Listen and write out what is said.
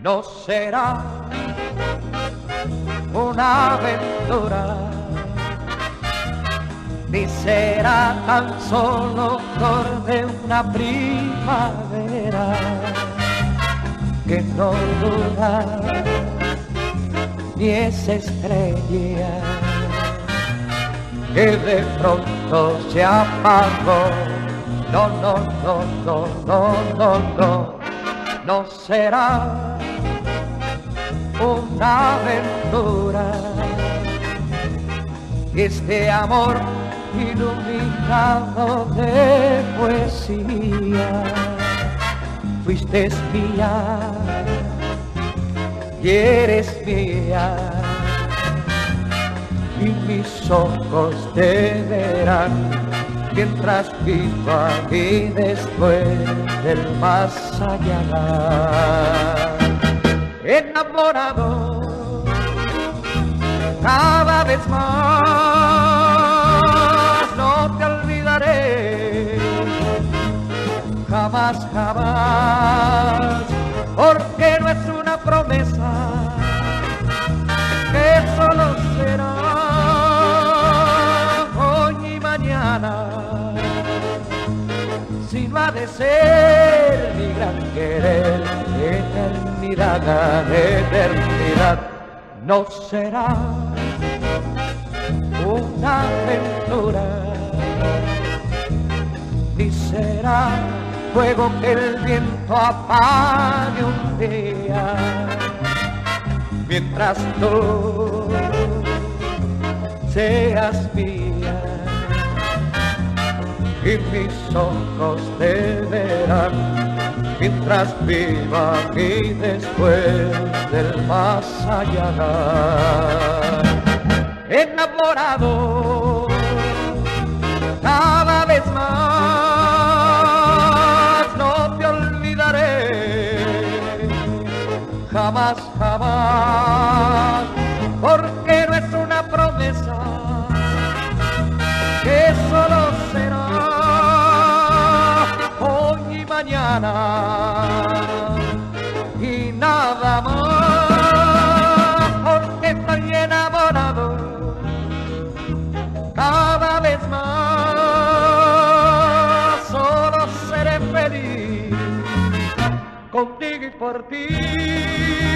no será una aventura, ni será tan solo flor de una primavera que no dura, ni es estrella que de pronto se apagó. No, no, no, no, no, no, no, no será una aventura. Este amor iluminado de poesía, fuiste mía y eres mía, y mis ojos te verán mientras viva y después del más allá. Enamorado cada vez más, no te olvidaré jamás, jamás, porque no es una promesa que solo será hoy y mañana, sino ha de ser mi gran querer, eternidad, eternidad. No será una aventura, ni será fuego que el viento apague un día, mientras tú seas mía y mis ojos te verán mientras viva y después del más allá. Enamorado cada vez más, no te olvidaré jamás, jamás, porque no es una promesa que solo será hoy y mañana y nada más, porque estoy enamorado cada vez más, solo seré feliz contigo y por ti.